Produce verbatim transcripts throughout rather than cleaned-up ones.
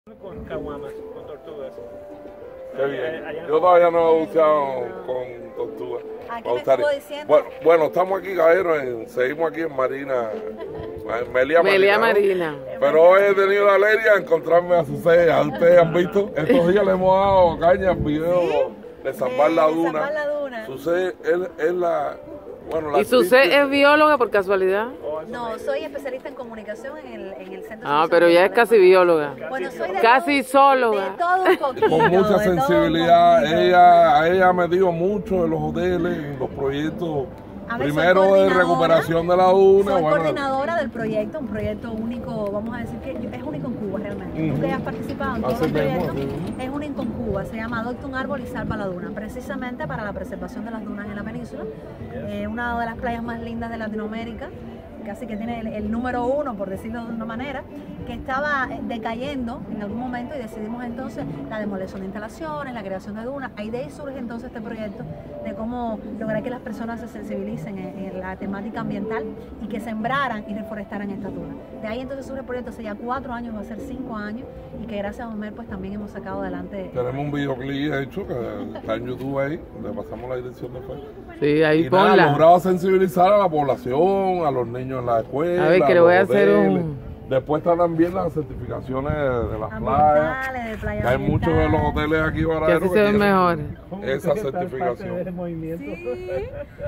Con caguamas, con tortugas. Qué bien. Yo todavía no he buceado con tortugas. ¿A qué me estuvo diciendo? Bueno, bueno, estamos aquí, caballeros, en, seguimos aquí en Marina, en Melia Marina. Melia ¿no? Marina. Pero hoy he tenido la alegría de encontrarme a Susé. Ustedes han visto, estos días le hemos dado caña al video ¿Sí? de Salvar la Duna. Salvar la Duna. Susé es, es la... Bueno, la ¿Y Susé es bióloga por casualidad? No, soy especialista en comunicación en el, en el Centro Ah, Social pero ya es casi bióloga. Bueno, soy de Casi todo, zoóloga. de todo un poquito. Con mucha de todo un sensibilidad, poquito. ella, a ella me dio mucho en los hoteles, en los proyectos, A ver, soy primero de coordinadora, recuperación de la duna. Soy bueno, coordinadora del proyecto, un proyecto único, vamos a decir que es único en Cuba realmente. Ujú. Tú que has participado en todos Así los mismo, proyectos, sí. es único en Cuba, se llama Adopta un árbol y salva la duna, precisamente para la preservación de las dunas en la península. Eh, una de las playas más lindas de Latinoamérica, casi que tiene el, el número uno, por decirlo de una manera, que estaba decayendo en algún momento y decidimos entonces la demolición de instalaciones, la creación de dunas. Ahí de ahí surge entonces este proyecto de cómo lograr que las personas se sensibilicen en, en la temática ambiental y que sembraran y reforestaran estas dunas. De ahí entonces surge el proyecto hace ya cuatro años, va a ser cinco años, y que gracias a Homer pues también hemos sacado adelante. Tenemos un videoclip hecho que está en YouTube ahí, le pasamos la dirección después. Sí, ahí Y nada, ponla. logrado sensibilizar a la población, a los niños en la escuela. A ver, que le los voy a hacer hoteles. un... Después están también las certificaciones de las Ambientales, playas. de playas Que hay muchos de los hoteles aquí Que baratos así se ven mejor. esa certificación. Sí.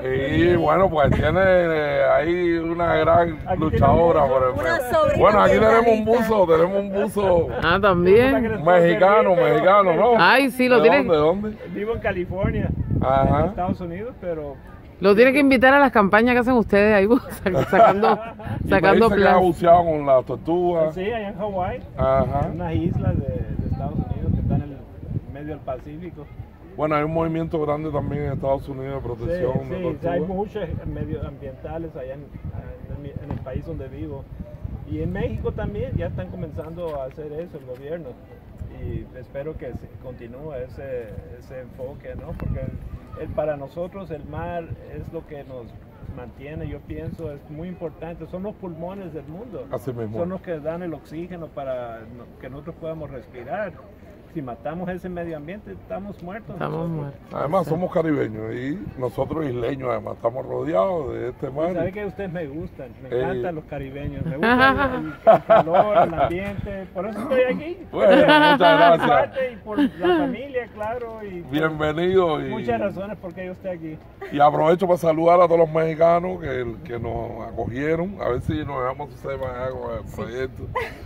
Y bueno, pues tiene eh, ahí una gran Aquí luchadora por el Una medio. sobrina Bueno, aquí tenemos un ambientalista. buzo, tenemos un buzo Ah, también. mexicano, mexicano, ¿no? Ay, sí, lo ¿De tiene- dónde, de dónde? Vivo en California, en Ajá. Estados Unidos, pero Lo tiene que invitar a las campañas que hacen ustedes ahí, sacando, Y sacando me dice que ha plan. buceado con las tortugas. sí, allá en Hawái, Ajá. en unas islas de, de Estados Unidos que están en el medio del Pacífico. Bueno, hay un movimiento grande también en Estados Unidos de Sí, protección de sí, sí, tortugas. hay muchos medioambientales allá en, en mi- en el país donde vivo. Y en México también ya están comenzando a hacer eso el gobierno. Y espero que se continúe ese, ese enfoque, ¿no? Porque el, el- para nosotros el mar es lo que nos mantiene, yo pienso, es muy importante. Son los pulmones del mundo. Así mismo. Son los que dan el oxígeno para no- que nosotros podamos respirar. Si matamos ese medio ambiente, estamos muertos. Estamos nosotros. muertos. Además somos caribeños y nosotros isleños, además estamos rodeados de este mar. ¿Sabe que ustedes me gustan? Me Eh. encantan los caribeños. Me gusta el, el- el calor, el ambiente. Por eso estoy aquí. Bueno, muchas gracias. Aparte, y por la familia, claro. Y por Bienvenido y, muchas razones por qué yo estoy aquí. y aprovecho para saludar a todos los mexicanos que, que nos acogieron, a ver si nos dejamos ustedes allá con el proyecto.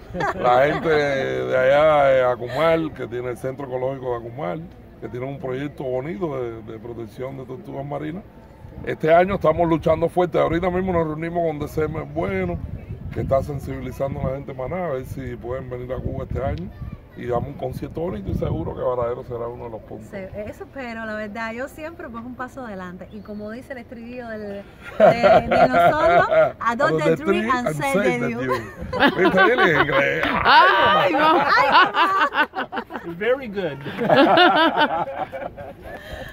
La gente de allá de Acumal, que tiene el Centro Ecológico de Acumal, que tiene un proyecto bonito de, de protección de tortugas marinas. Este año estamos luchando fuerte, ahorita mismo nos reunimos con D C M Bueno, que está sensibilizando a la gente maná, a ver si pueden venir a Cuba este año y damos un concierto bonito y seguro que Varadero será uno de los puntos. Sí, eso espero, la verdad. Yo siempre pongo un paso adelante. Y como dice el estribillo del, de, de nosotros, adopt the tree and save the dew. ¿Viste? Dile en inglés. ¡Ay, no! ¡Ay, mamá! Very good.